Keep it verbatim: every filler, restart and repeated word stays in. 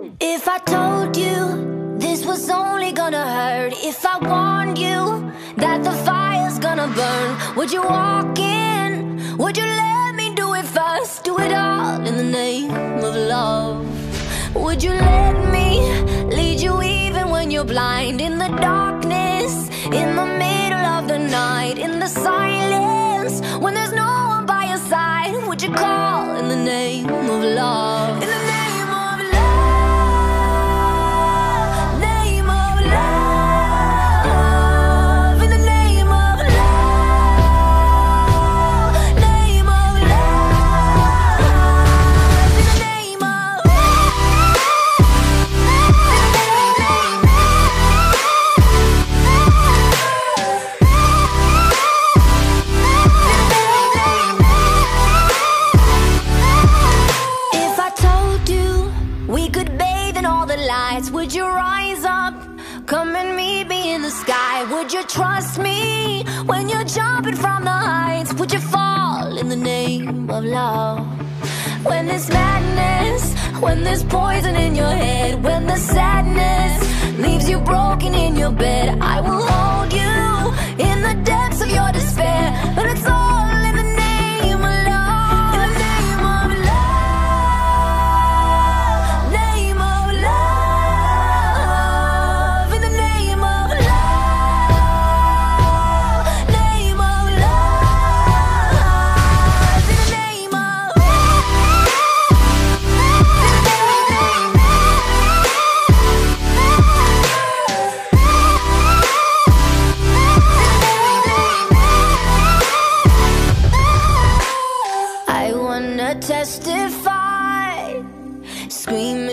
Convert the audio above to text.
If I told you this was only gonna hurt, if I warned you that the fire's gonna burn, would you walk in? Would you let me do it first? Do it all in the name of love. Would you let me lead you even when you're blind? In the darkness, in the middle of the night, in the silence, when there's no one by your side, would you call in the name of love? In the name of love, name of love, in the name of love, name of love, in the name of If I told you we could bathe in all the lights, would you rise up? Come and meet me in the sky. Would you trust me when you're jumping from the heights? Would you fall in the name of love? When there's madness, when there's poison in your head, when the sadness leaves you broken in your bed, I will hold you in the depths of your despair. But it's all in the name of love. In the name of love, name of love, in the name of love, name of love, in the name of I wanna testify, screaming